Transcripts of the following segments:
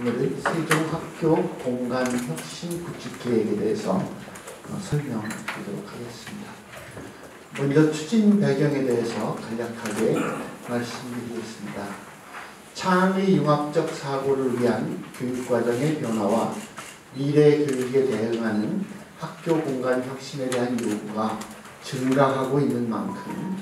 오늘은 세종학교 공간혁신 구축계획에 대해서 설명드리도록 하겠습니다. 먼저 추진 배경에 대해서 간략하게 말씀드리겠습니다. 창의 융합적 사고를 위한 교육과정의 변화와 미래 교육에 대응하는 학교 공간 혁신에 대한 요구가 증가하고 있는 만큼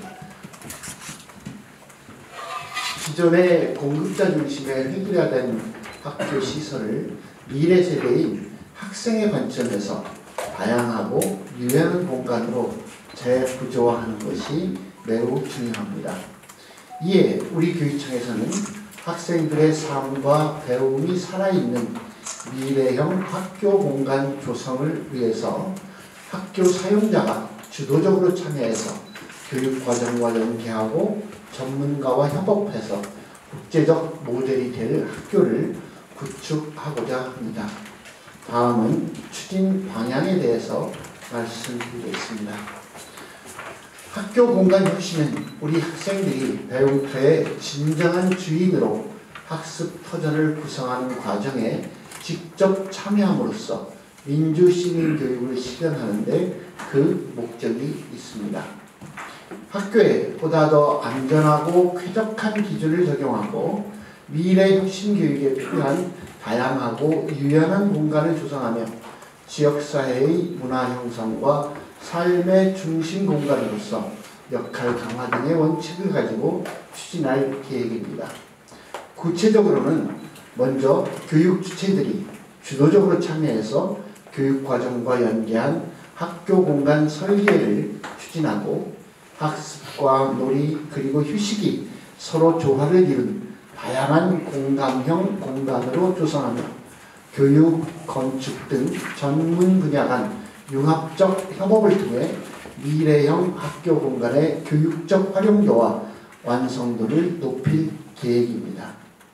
기존의 공급자 중심의 획일화된 학교 시설을 미래 세대인 학생의 관점에서 다양하고 유연한 공간으로 재구조화하는 것이 매우 중요합니다. 이에 우리 교육청에서는 학생들의 삶과 배움이 살아있는 미래형 학교 공간 조성을 위해서 학교 사용자가 주도적으로 참여해서 교육과정과 연계하고 전문가와 협업해서 국제적 모델이 될 학교를 구축하고자 합니다. 다음은 추진 방향에 대해서 말씀드리겠습니다. 학교 공간 혁신은 우리 학생들이 배움터의 진정한 주인으로 학습 터전을 구성하는 과정에 직접 참여함으로써 민주 시민 교육을 실현하는 데 그 목적이 있습니다. 학교에 보다 더 안전하고 쾌적한 기준을 적용하고 미래 혁신 교육에 필요한 다양하고 유연한 공간을 조성하며 지역사회의 문화 형성과 삶의 중심 공간으로서 역할 강화 등의 원칙을 가지고 추진할 계획입니다. 구체적으로는 먼저 교육 주체들이 주도적으로 참여해서 교육과정과 연계한 학교 공간 설계를 추진하고 학습과 놀이 그리고 휴식이 서로 조화를 이룬 다양한 공감형 공간으로 조성하며 교육, 건축 등 전문 분야 간 융합적 협업을 통해 미래형 학교 공간의 교육적 활용도와 완성도를 높일 계획입니다.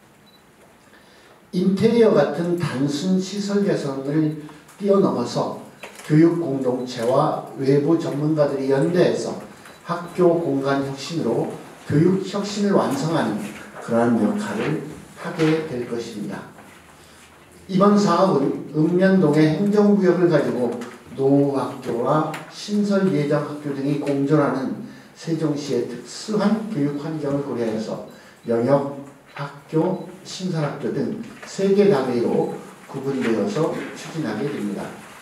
인테리어 같은 단순 시설 개선을 뛰어넘어서 교육 공동체와 외부 전문가들이 연대해서 학교 공간 혁신으로 교육 혁신을 완성하는 그러한 역할을 하게 될 것입니다. 이번 사업은 읍면동의 행정구역을 가지고 노후학교와 신설예정학교 등이 공존하는 세종시의 특수한 교육 환경을 고려해서 영역, 학교, 신설학교 등 3개 단위로 구분되어서 추진하게 됩니다.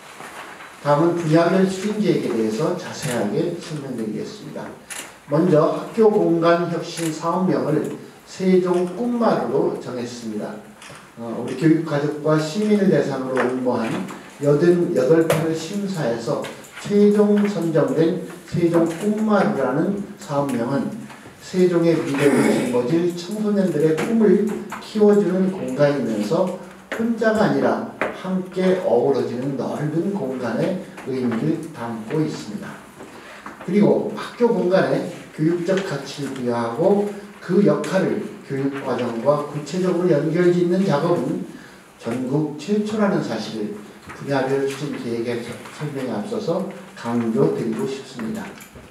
다음은 분야별 추진 계획에 대해서 자세하게 설명드리겠습니다. 먼저 학교 공간 혁신 사업명을 세종 꿈마루로 정했습니다. 우리 교육가족과 시민을 대상으로 응모한 88편을 심사해서 최종 선정된 세종 꿈마루라는 사업명은 세종의 미래를 짊어질 청소년들의 꿈을 키워주는 공간이면서 혼자가 아니라 함께 어우러지는 넓은 공간의 의미를 담고 있습니다. 그리고 학교 공간에 교육적 가치를 부여하고 그 역할을 교육과정과 구체적으로 연결짓는 작업은 전국 최초라는 사실을 분야별 추진 계획의 설명에 앞서서 강조드리고 싶습니다.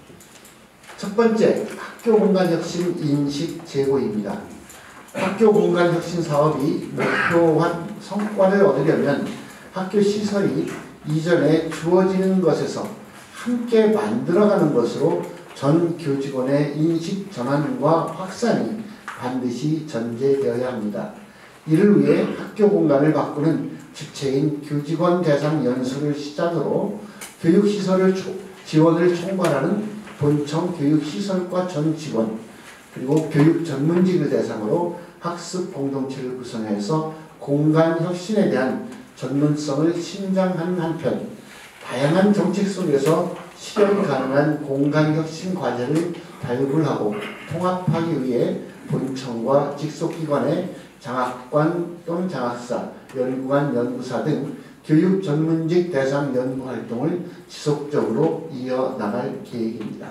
첫 번째, 학교 공간 혁신 인식 제고입니다. 학교 공간 혁신 사업이 목표한 성과를 얻으려면 학교 시설이 이전에 주어지는 것에서 함께 만들어가는 것으로 전 교직원의 인식 전환과 확산이 반드시 전제되어야 합니다. 이를 위해 학교 공간을 바꾸는 주체인 교직원 대상 연수를 시작으로 교육시설을 지원을 총괄하는 본청 교육시설과 전 직원 그리고 교육 전문직을 대상으로 학습 공동체를 구성해서 공간 혁신에 대한 전문성을 신장하는 한편 다양한 정책 속에서 실현 가능한 공간 혁신 과제를 발굴하고 통합하기 위해 본청과 직속기관의 장학관 또는 장학사, 연구관, 연구사 등 교육 전문직 대상 연구 활동을 지속적으로 이어나갈 계획입니다.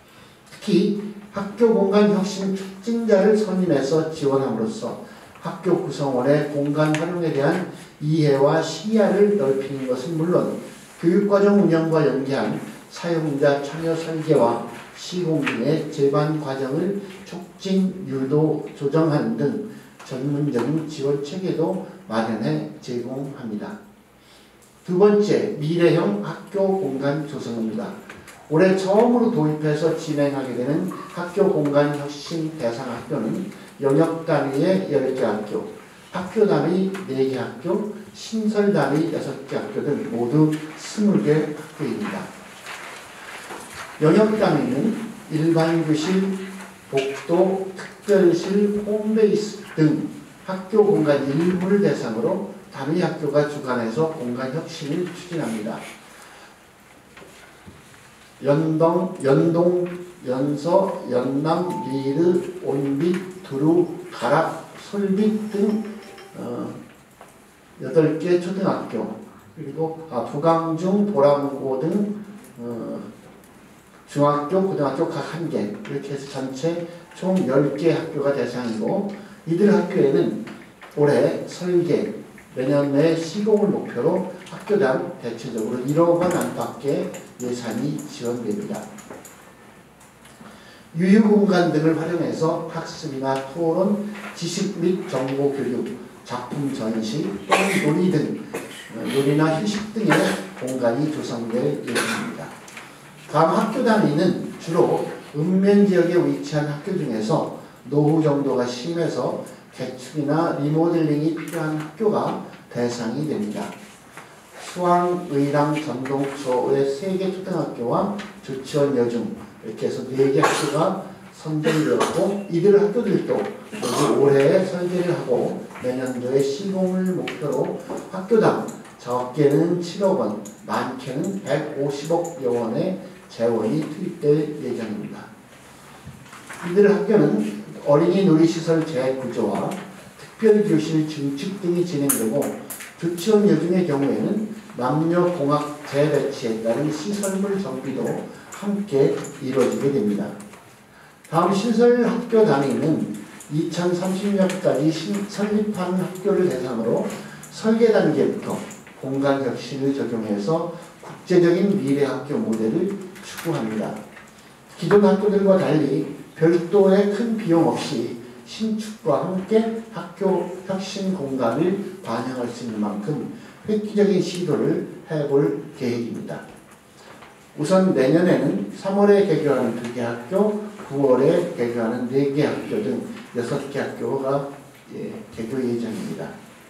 특히 학교 공간 혁신 촉진자를 선임해서 지원함으로써 학교 구성원의 공간 활용에 대한 이해와 시야를 넓히는 것은 물론 교육과정 운영과 연계한 사용자 참여 설계와 시공 등의 제반 과정을 촉진, 유도, 조정하는 등 전문적인 지원 체계도 마련해 제공합니다. 두 번째, 미래형 학교 공간 조성입니다. 올해 처음으로 도입해서 진행하게 되는 학교 공간 혁신 대상 학교는 영역 단위의 10개 학교, 학교 단위 4개 학교, 신설 단위 6개 학교 등 모두 20개 학교입니다. 영역 단위는 일반 교실, 복도, 특별실, 홈베이스 등 학교 공간 일부를 대상으로 단위 학교가 주관해서 공간 혁신을 추진합니다. 연동, 연서, 연남, 리르, 온빛, 두루, 가락, 솔빛 등 8개 초등학교, 그리고 부강중, 보람고 등 중학교, 고등학교 각 1개, 이렇게 해서 전체 총 10개 학교가 대상이고, 이들 학교에는 올해 설계, 내년 내 시공을 목표로 학교당 대체적으로 1억 원 안팎의 예산이 지원됩니다. 유휴공간 등을 활용해서 학습이나 토론, 지식 및 정보 교육, 작품 전시 또는 놀이 등 놀이나 휴식 등의 공간이 조성될 예정입니다. 다음 학교 단위는 주로 읍면지역에 위치한 학교 중에서 노후 정도가 심해서 개축이나 리모델링이 필요한 학교가 대상이 됩니다. 수왕, 의랑, 전동초의 3개 초등학교와 조치원, 여중 이렇게 해서 4개 학교가 선정되었고, 이들 학교들도 모두 올해 설계를 하고 내년도에 시공을 목표로 학교당 적게는 7억 원, 많게는 150억여 원의 재원이 투입될 예정입니다. 이들 학교는 어린이 놀이시설 재구조와 특별교실 증축 등이 진행되고, 조치원 여중의 경우에는 남녀공학 재배치에 따른 시설물 정비도 함께 이루어지게 됩니다. 다음 신설 학교 단위는 2030년까지 설립한 학교를 대상으로 설계 단계부터 공간 혁신을 적용해서 국제적인 미래 학교 모델을 추구합니다. 기존 학교들과 달리 별도의 큰 비용 없이 신축과 함께 학교 혁신 공간을 반영할 수 있는 만큼 획기적인 시도를 해볼 계획입니다. 우선 내년에는 3월에 개교하는 2개 학교, 9월에 개교하는 4개 학교 등 6개 학교가 개교 예정입니다.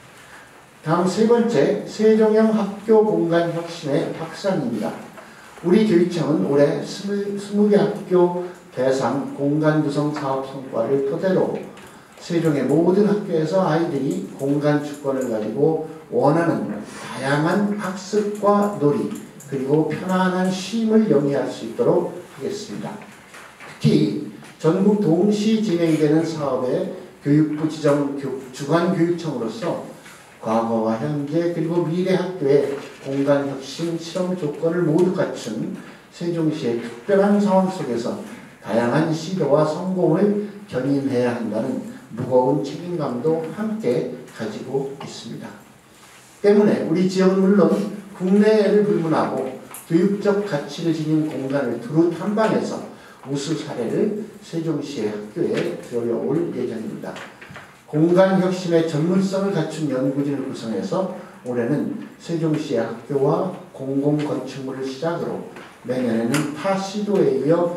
다음 세 번째, 세종형 학교 공간 혁신의 확산입니다. 우리 교육청은 올해 20개 학교 대상 공간 구성 사업 성과를 토대로 세종의 모든 학교에서 아이들이 공간 주권을 가지고 원하는 다양한 학습과 놀이, 그리고 편안한 쉼을 영위할 수 있도록 하겠습니다. 특히 전국 동시 진행되는 사업에 교육부 지정 주관교육청으로서 과거와 현재 그리고 미래 학교의 공간 혁신 실험 조건을 모두 갖춘 세종시의 특별한 상황 속에서 다양한 시도와 성공을 견인해야 한다는 무거운 책임감도 함께 가지고 있습니다. 때문에 우리 지역은 물론 국내를 불문하고 교육적 가치를 지닌 공간을 두루 탐방해서 우수 사례를 세종시의 학교에 들여올 예정입니다. 공간 혁신의 전문성을 갖춘 연구진을 구성해서 올해는 세종시의 학교와 공공건축물을 시작으로 내년에는 타 시도에 이어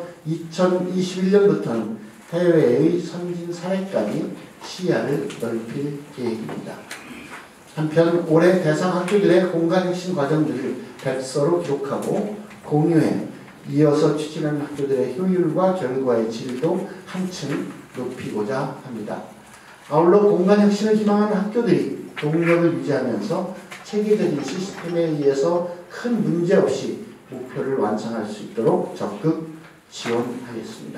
2021년부터는 해외의 선진 사례까지 시야를 넓힐 계획입니다. 한편 올해 대상 학교들의 공간 혁신 과정들을 백서로 기록하고 공유해 이어서 추진하는 학교들의 효율과 결과의 질도 한층 높이고자 합니다. 아울러 공간 혁신을 희망하는 학교들이 동력을 유지하면서 체계적인 시스템에 의해서 큰 문제 없이 목표를 완성할 수 있도록 적극 지원하겠습니다.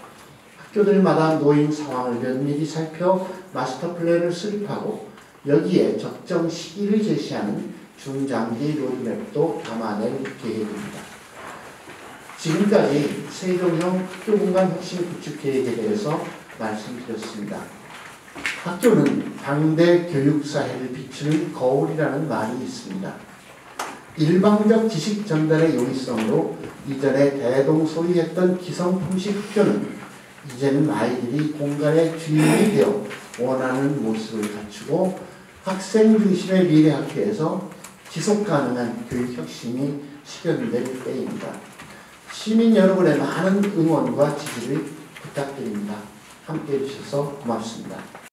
학교들마다 놓인 상황을 면밀히 살펴 마스터 플랜을 수립하고 여기에 적정 시기를 제시하는 중장기 로드맵도 담아낼 계획입니다. 지금까지 세종형 학교공간 혁신 구축 계획에 대해서 말씀드렸습니다. 학교는 당대 교육사회를 비추는 거울이라는 말이 있습니다. 일방적 지식 전달의 용이성으로 이전에 대동소이했던 기성품식 학교는 이제는 아이들이 공간의 주인이 되어 원하는 모습을 갖추고 학생 중심의 미래 학교에서 지속 가능한 교육 혁신이 실현될 때입니다. 시민 여러분의 많은 응원과 지지를 부탁드립니다. 함께해 주셔서 고맙습니다.